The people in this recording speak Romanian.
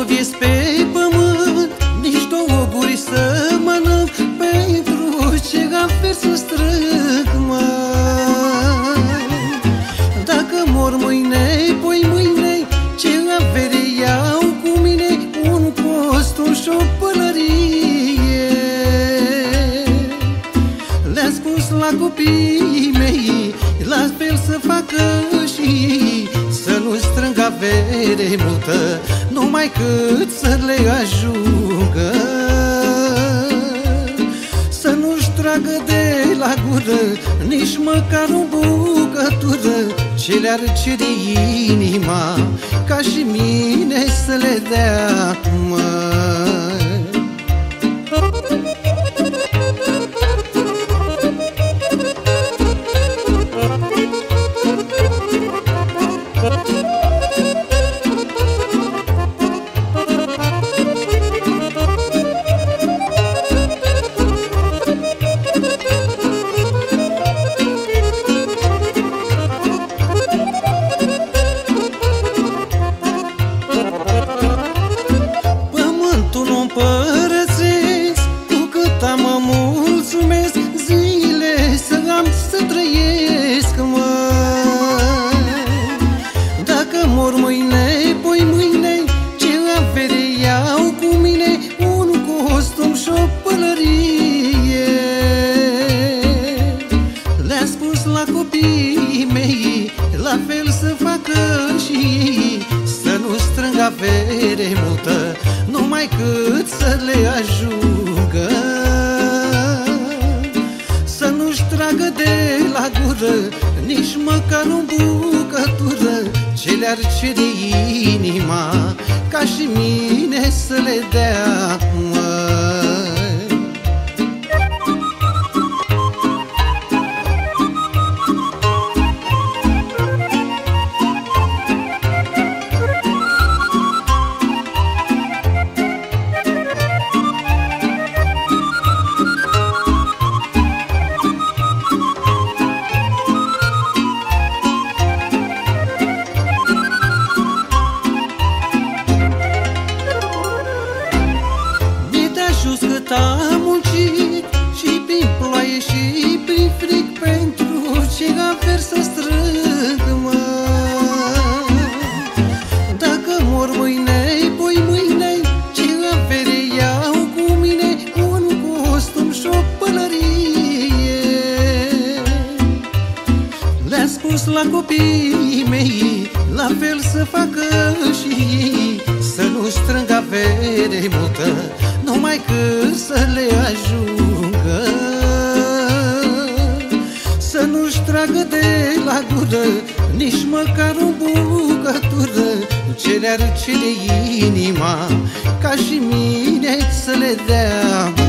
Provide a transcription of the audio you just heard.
vieți pe pământ, nici două guri să mănânc, pentru ce averi să strâng, măi. Dacă mor mâine, poi mâine, ce avere iau cu mine? Un costum și o pălărie. Le-am spus la copiii mei, la fel să facă și ei, să nu strâng avere multă, numai cât să le ajungă. Să nu-și tragă de la gură nici măcar o bucătură, ce le-ar cere inima, ca și mine să le dea, măi. Mor mâine, poi mâine, ce avere iau cu mine? Un costum și o pălărie. Le-am spus la copiii mei, la fel să facă și ei, să nu strâng avere multă, numai cât să le ajungă. Să nu-și tragă de la gură nici măcar o bucătură, ce le-ar cere inima, ca și mine să le dea, măi. Cât am muncit și prin ploaie și prin fric, pentru ce averi să strâng, măi. Dacă mor mâine, poi mâine, ce avere iau cu mine? Un costum și o pălărie. Le-am spus la copiii mei, la fel să facă și ei, să nu strâng avere multă, numai cât să le ajungă. Să nu-și tragă de la gură nici măcar o bucătură, ce le-ar cere inima, ca și mine să le dea.